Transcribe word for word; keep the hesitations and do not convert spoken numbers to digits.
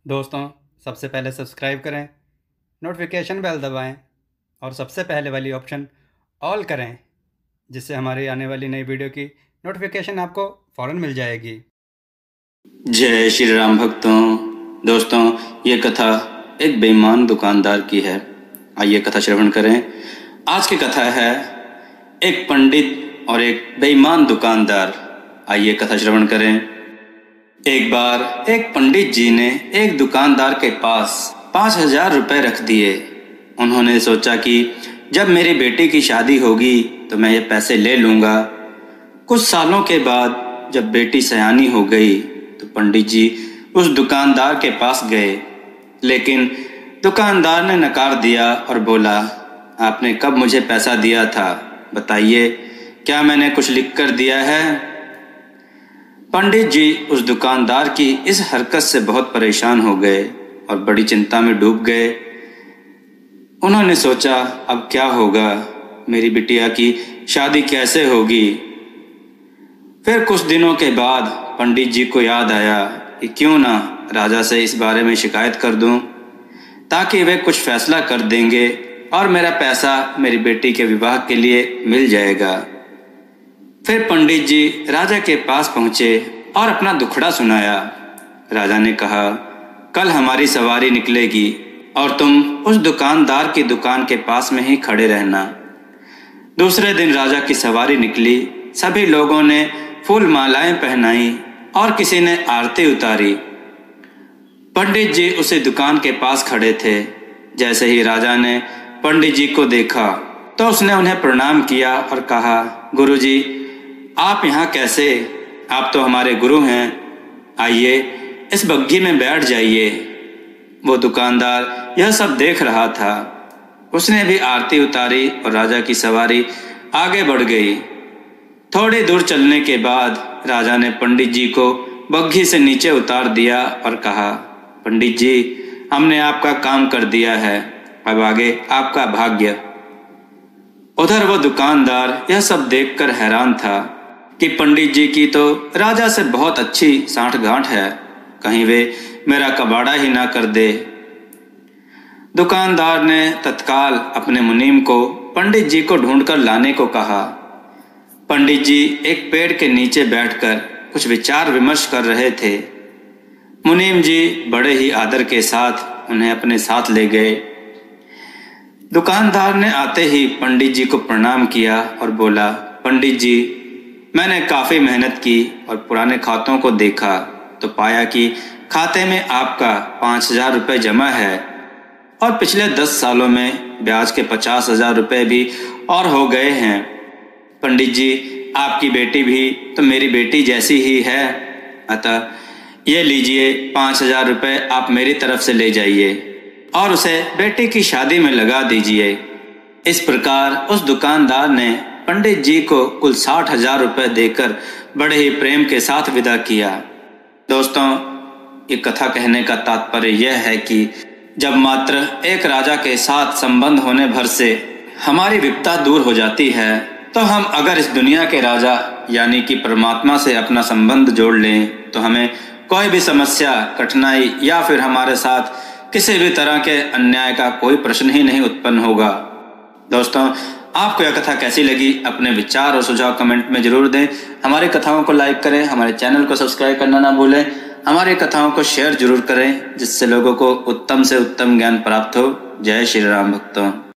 दोस्तों, सबसे पहले सब्सक्राइब करें, नोटिफिकेशन बेल दबाएं और सबसे पहले वाली ऑप्शन ऑल करें, जिससे हमारी आने वाली नई वीडियो की नोटिफिकेशन आपको फ़ौरन मिल जाएगी। जय श्री राम भक्तों। दोस्तों, ये कथा एक बेईमान दुकानदार की है। आइए कथा श्रवण करें। आज की कथा है एक पंडित और एक बेईमान दुकानदार। आइए कथा श्रवण करें। एक बार एक पंडित जी ने एक दुकानदार के पास पाँच हजार रुपये रख दिए। उन्होंने सोचा कि जब मेरी बेटी की शादी होगी तो मैं ये पैसे ले लूँगा। कुछ सालों के बाद जब बेटी सयानी हो गई तो पंडित जी उस दुकानदार के पास गए, लेकिन दुकानदार ने नकार दिया और बोला, आपने कब मुझे पैसा दिया था? बताइए, क्या मैंने कुछ लिख कर दिया है? पंडित जी उस दुकानदार की इस हरकत से बहुत परेशान हो गए और बड़ी चिंता में डूब गए। उन्होंने सोचा, अब क्या होगा? मेरी बिटिया की शादी कैसे होगी? फिर कुछ दिनों के बाद पंडित जी को याद आया कि क्यों ना राजा से इस बारे में शिकायत कर दूं, ताकि वे कुछ फैसला कर देंगे और मेरा पैसा मेरी बेटी के विवाह के लिए मिल जाएगा। फिर पंडित जी राजा के पास पहुंचे और अपना दुखड़ा सुनाया। राजा ने कहा, कल हमारी सवारी निकलेगी और तुम उस दुकानदार की दुकान के पास में ही खड़े रहना। दूसरे दिन राजा की सवारी निकली। सभी लोगों ने फूल मालाएं पहनाई और किसी ने आरती उतारी। पंडित जी उसी दुकान के पास खड़े थे। जैसे ही राजा ने पंडित जी को देखा तो उसने उन्हें प्रणाम किया और कहा, गुरुजी, आप यहाँ कैसे? आप तो हमारे गुरु हैं। आइए इस बग्घी में बैठ जाइए। वो दुकानदार यह सब देख रहा था। उसने भी आरती उतारी और राजा की सवारी आगे बढ़ गई। थोड़ी दूर चलने के बाद राजा ने पंडित जी को बग्घी से नीचे उतार दिया और कहा, पंडित जी, हमने आपका काम कर दिया है, अब आगे आपका भाग्य। उधर वो दुकानदार यह सब देखकर हैरान था कि पंडित जी की तो राजा से बहुत अच्छी साठगांठ है, कहीं वे मेरा कबाड़ा ही ना कर दे। दुकानदार ने तत्काल अपने मुनीम को पंडित जी को ढूंढकर लाने को कहा। पंडित जी एक पेड़ के नीचे बैठकर कुछ विचार विमर्श कर रहे थे। मुनीम जी बड़े ही आदर के साथ उन्हें अपने साथ ले गए। दुकानदार ने आते ही पंडित जी को प्रणाम किया और बोला, पंडित जी, मैंने काफ़ी मेहनत की और पुराने खातों को देखा तो पाया कि खाते में आपका पाँच हजार रुपये जमा है और पिछले दस सालों में ब्याज के पचास हजार रुपये भी और हो गए हैं। पंडित जी, आपकी बेटी भी तो मेरी बेटी जैसी ही है, अतः ये लीजिए पाँच हजार रुपये आप मेरी तरफ से ले जाइए और उसे बेटी की शादी में लगा दीजिए। इस प्रकार उस दुकानदार ने पंडित जी को कुल साठ हजार रुपये देकर बड़े ही प्रेम के साथ विदा किया। दोस्तों, ये कथा कहने का तात्पर्य यह है कि जब मात्र एक राजा के साथ संबंध होने भर से हमारी विपदा दूर हो जाती है, तो हम अगर इस दुनिया के राजा यानी कि परमात्मा से अपना संबंध जोड़ लें तो हमें कोई भी समस्या, कठिनाई या फिर हमारे साथ किसी भी तरह के अन्याय का कोई प्रश्न ही नहीं उत्पन्न होगा। दोस्तों, आपको यह कथा कैसी लगी? अपने विचार और सुझाव कमेंट में जरूर दें। हमारी कथाओं को लाइक करें, हमारे चैनल को सब्सक्राइब करना ना भूलें। हमारी कथाओं को शेयर जरूर करें, जिससे लोगों को उत्तम से उत्तम ज्ञान प्राप्त हो। जय श्री राम भक्तों।